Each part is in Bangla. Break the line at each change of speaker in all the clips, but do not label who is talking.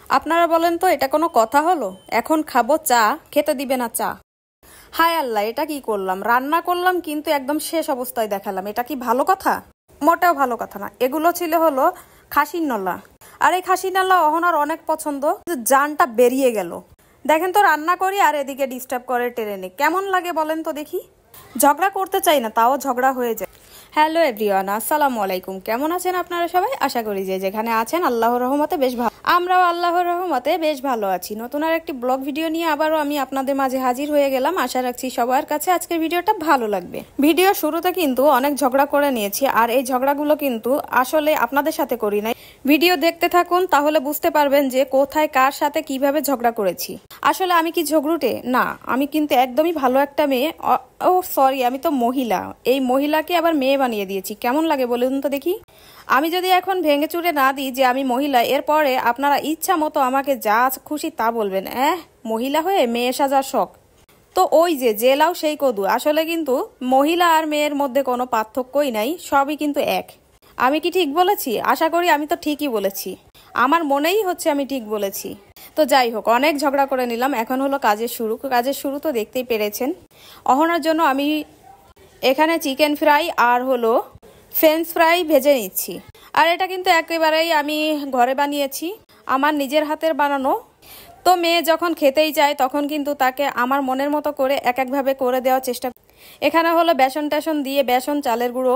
আপনারা বলেন তো এটা কোনো কথা হলো? এখন খাবো চা, খেতে দিবে না চা। হায় আল্লাহ, এটা কি করলাম? রান্না করলাম কিন্তু একদম শেষ অবস্থায় দেখালাম। এটা কি ভালো কথা? মোটেও ভালো কথা না। এগুলো ছিল হলো খাসির নলা। আর এই খাসির নলা অহনার অনেক পছন্দ, জানটা বেরিয়ে গেল। দেখেন তো, রান্না করি আর এদিকে ডিস্টার্ব করে টেনে। কেমন লাগে বলেন তো দেখি? ঝগড়া করতে চাই না, তাও ঝগড়া হয়ে যায়। হ্যালো এভরিওয়ান, আসসালামু আলাইকুম। কেমন আছেন আপনারা সবাই? আশা করি যে যেখানে আছেন আল্লাহর রহমতে বেশ ভালো। আমরাও আল্লাহর রহমতে বেশ ভালো আছি। নতুন আর একটি ব্লগ ভিডিও নিয়ে আবারও আমি আপনাদের মাঝে হাজির হয়ে গেলাম। আশা রাখছি সবার কাছে আজকের ভিডিওটা ভালো লাগবে। ভিডিও শুরুতে কিন্তু অনেক ঝগড়া করে নিয়েছি, আর এই ঝগড়াগুলো কিন্তু আসলে আপনাদের সাথে করি নাই। ভিডিও দেখতে থাকুন, তাহলে বুঝতে পারবেন যে কোথায় কার সাথে কিভাবে ঝগড়া করেছি। আসলে আমি কি ঝগড়ুটে? না, আমি কিন্তু একদমই ভালো একটা মেয়ে। ও সরি, আমি তো মহিলা। এই মহিলাকে আবার মেয়ে বানিয়ে দিয়েছি। কেমন লাগে বলুন তো দেখি? আমি যদি এখন ভেঙে চুরে না দিই যে আমি মহিলা, এরপরে আপনারা ইচ্ছা মতো আমাকে যা খুশি তা বলবেন। মহিলা হয়ে মেয়ে সাজার শখ। তো ওই যে জেলাও সেই কদু। আসলে কিন্তু মহিলা আর মেয়ের মধ্যে কোনো পার্থক্যই নাই, সবই কিন্তু এক। আমি কি ঠিক বলেছি? আশা করি আমি তো ঠিকই বলেছি। আমার মনেই হচ্ছে আমি ঠিক বলেছি। তো যাই হোক, অনেক ঝগড়া করে নিলাম। এখন হলো কাজের শুরু। কাজের শুরু তো দেখতেই পেরেছেন। অহনার জন্য আমি এখানে চিকেন ফ্রাই আর হলো ফ্রেঞ্চ ফ্রাই ভেজে নিচ্ছি। আর এটা কিন্তু একেবারেই আমি ঘরে বানিয়েছি, আমার নিজের হাতের বানানো। তো মেয়ে যখন খেতেই চায় তখন কিন্তু তাকে আমার মনের মতো করে এক একভাবে করে দেওয়ার চেষ্টা। এখানে হলো বেসন টেসন দিয়ে, বেসন, চালের গুঁড়ো।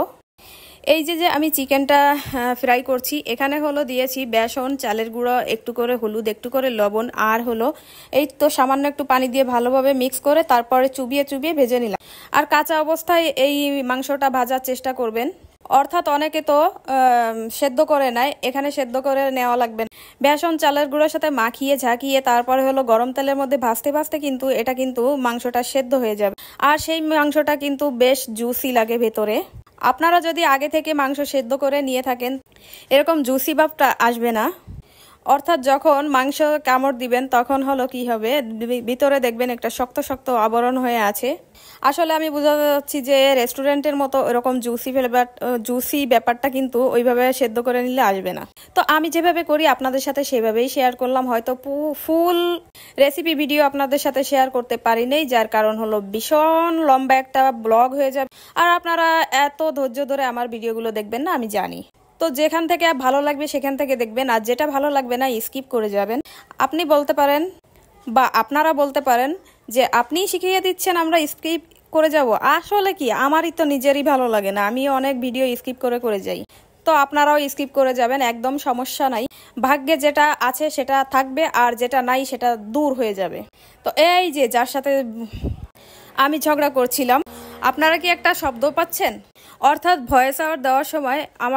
এই যে আমি চিকেনটা ফ্রাই করছি, এখানে হলো দিয়েছি বেসন, চালের গুঁড়ো, একটু করে হলুদ, একটু করে লবণ, আর হলো এই তো সামান্য একটু পানি দিয়ে ভালোভাবে মিক্স করে তারপরে চুবিয়ে চুবিয়ে ভেজে নিলাম। আর কাঁচা অবস্থায় এই মাংসটা ভাজার চেষ্টা করবেন। অর্থাৎ অনেকে তো সেদ্ধ করে নেয়, এখানে সেদ্ধ করে নেওয়া লাগবে না। বেসন চালের গুঁড়োর সাথে মাখিয়ে ঝাঁকিয়ে তারপরে হলো গরম তেলের মধ্যে ভাজতে ভাজতে কিন্তু এটা কিন্তু মাংসটা সেদ্ধ হয়ে যাবে। আর সেই মাংসটা কিন্তু বেশ জুসি লাগে ভেতরে। আপনারা যদি আগে থেকে মাংস সেদ্ধ করে নিয়ে থাকেন, এরকম জুসি ভাবটা আসবে না। অর্থাৎ যখন মাংস কামড় দিবেন তখন হলো কি হবে, ভিতরে দেখবেন একটা শক্ত শক্ত আবরণ হয়ে আছে। আসলে আমি বোঝাতে চাচ্ছি যে রেস্টুরেন্টের মতো এরকম জুসি ব্যাপারটা কিন্তু ওইভাবে সেদ্ধ করে নিলে আসবে না। তো আমি যেভাবে করি আপনাদের সাথে সেভাবেই শেয়ার করলাম। হয়তো ফুল রেসিপি ভিডিও আপনাদের সাথে শেয়ার করতে পারি নাই, যার কারণ হলো ভীষণ লম্বা একটা ব্লগ হয়ে যাবে। আর আপনারা এত ধৈর্য ধরে আমার ভিডিওগুলো দেখবেন না, আমি জানি। তো যেখান থেকে ভালো লাগবে সেখান থেকে দেখবেন, আর যেটা ভালো লাগবে না স্কিপ করে যাবেন। আপনি বলতে পারেন বা আপনারা বলতে পারেন যে আপনিই শিখিয়ে দিচ্ছেন, আমরা স্কিপ করে যাব। আসলে কি, আমারই তো নিজেরই ভালো লাগে না, আমি অনেক ভিডিও স্কিপ করে করে যাই। তো আপনারাও স্কিপ করে যাবেন, একদম সমস্যা নাই। ভাগ্যে যেটা আছে সেটা থাকবে, আর যেটা নাই সেটা দূর হয়ে যাবে। তো এই যে যার সাথে আমি ঝগড়া করছিলাম, আপনারা কি একটা শব্দ পাচ্ছেন? অর্থাৎ ভয়েস ওভার দেওয়ার সময়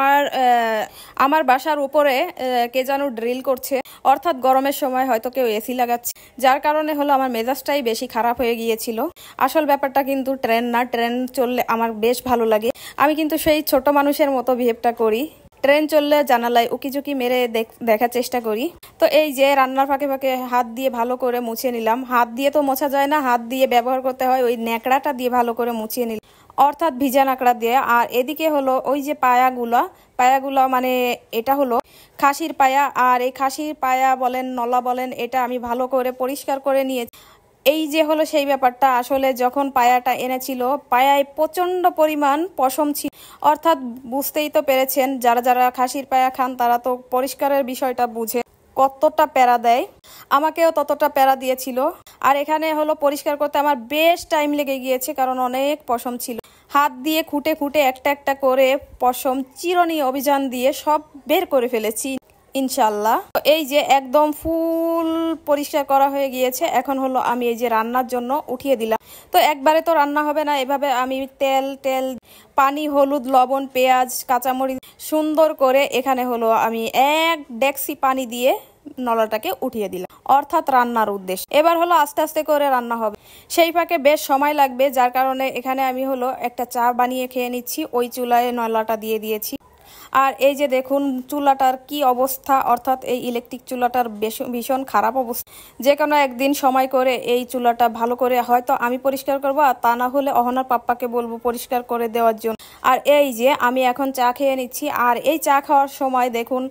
আমার বাসার উপরে কে যেন ড্রিল করছে। অর্থাৎ গরমের সময় হয়তো কেউ এসি লাগাচ্ছে, যার কারণে হলো আমার মেজাজটাই বেশি খারাপ হয়ে গিয়েছিল। আসল ব্যাপারটা কিন্তু ট্রেন না, ট্রেন চললে আমার বেশ ভালো লাগে। আমি কিন্তু সেই ছোট মানুষের মতো বিহেভটা করি। ট্রেন চললে জানালায় উকিঝুঁকি মেরে দেখার চেষ্টা করি। তো এই যে রান্নার ফাঁকে ফাঁকে হাত দিয়ে ভালো করে মুছে নিলাম। হাত দিয়ে তো মোছা যায় না, হাত দিয়ে ব্যবহার করতে হয়, ওই ন্যাকড়াটা দিয়ে ভালো করে মুছিয়ে নিলাম, অর্থাৎ ভিজা নাকড়া দিয়ে। আর এদিকে হলো ওই যে পায়াগুলা মানে এটা হলো খাসির পায়া। আর এই খাসির পায়া বলেন, নলা বলেন, এটা আমি ভালো করে পরিষ্কার করে নিয়ে। এই যে হলো সেই ব্যাপারটা। আসলে যখন পায়াটা এনেছিল, পায়ায় প্রচন্ড পরিমাণ পশম ছিল। অর্থাৎ বুঝতেই তো পেরেছেন, যারা যারা খাসির পায়া খান তারা তো পরিষ্কারের বিষয়টা বুঝে কতটা প্যারা দেয়। আমাকেও ততটা প্যারা দিয়েছিল। আর এখানে হলো পরিষ্কার করতে আমার বেশ টাইম লেগে গিয়েছে, কারণ অনেক পশম ছিল। হাত দিয়ে খুঁটে খুঁটে একটা একটা করে পশম চিরুনি অভিযান দিয়ে সব বের করে ফেলেছি ইনশাল্লাহ। এই যে একদম ফুল পরিষ্কার করা হয়ে গিয়েছে। এখন হলো আমি এই যে রান্নার জন্য উঠিয়ে দিলাম। তো একবারে তো রান্না হবে না, এভাবে আমি তেল পানি, হলুদ, লবণ, পেঁয়াজ, কাঁচামরিচ সুন্দর করে এখানে হলো আমি এক ডেকসি পানি দিয়ে নলাটাকে উঠিয়ে দিলাম, অর্থাৎ রান্নার উদ্দেশ্যে। এবার হলো আস্তে আস্তে করে রান্না হবে, সেই ফাঁকে বেশ সময় লাগবে, যার কারণে এখানে আমি হলো একটা চা বানিয়ে খেয়ে নিচ্ছি। ওই চুলায় নলাটা দিয়ে দিয়েছি। আর এই যে দেখুন চুলাটার কি অবস্থা, অর্থাৎ এই ইলেকট্রিক চুলাটার ভীষণ খারাপ অবস্থা। যে কোনো একদিন সময় করে এই চুলাটা ভালো করে হয়তো আমি পরিষ্কার করবো, আর তা না হলে অহনার পাপ্পাকে বলবো পরিষ্কার করে দেওয়ার জন্য। আর এই যে আমি এখন চা খেয়ে নিচ্ছি। আর এই চা খাওয়ার সময় দেখুন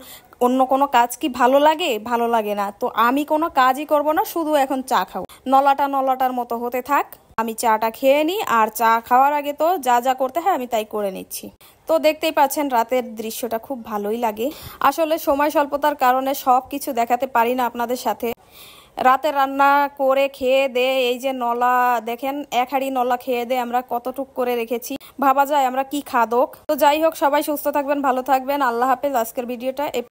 অন্য কোনো কাজ কি ভালো লাগে? ভালো লাগে না। তো আমি কোনো কাজই করব না, শুধু এখন চা খাবো। নলাটার মতো হতে থাক, আমি চাটা খেয়ে নিই। আর চা খাওয়ার আগে তো যা যা করতে হয় আমি তাই করে নিচ্ছি। তো দেখতেই পাচ্ছেন রাতের দৃশ্যটা খুব ভালোই লাগে। আসলে সময় স্বল্পতার কারণে সব কিছু দেখাতে পারি না আপনাদের সাথে। রাতে রান্না করে খেয়ে দে, এই যে নলা দেখেন, এক হাঁড়ি নলা খেয়ে দে আমরা কতটুক করে রেখেছি, ভাবা যায় আমরা কি খাদক। তো যাই হোক, সবাই সুস্থ থাকবেন, ভালো থাকবেন, আল্লাহ হাফেজ। আজকের ভিডিওটা